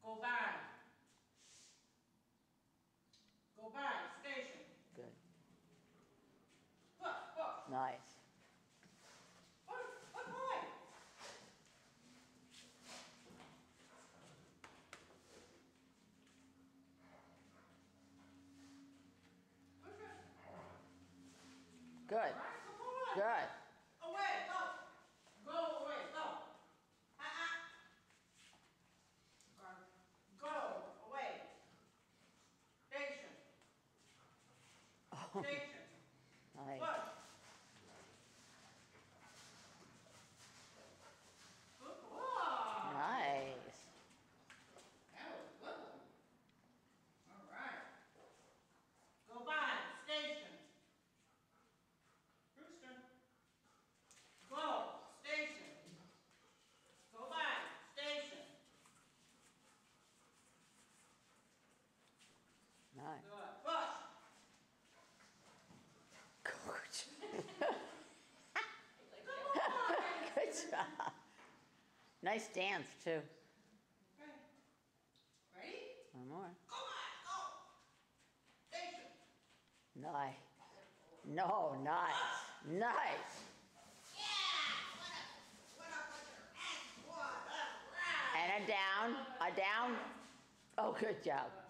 Go by. Go by. Station. Good. Push. Nice. Push boy. Push it. Good. All right, come on. Good. Away. Go. Go away. Go. Go away. Station. Oh, Station. nice. Push. Good boy. Nice. That was a good one. All right. Go by. Station. Brewster. Go. Station. Go by. Station. Nice. Good. Push. Coach. Come on. Good job. Nice dance, too. Okay. Ready? One more. Come on. Go. Station. Nice. No, nice. Nice. Yeah. What up with your hands? What up? Right. And a down. A down. Oh, good job.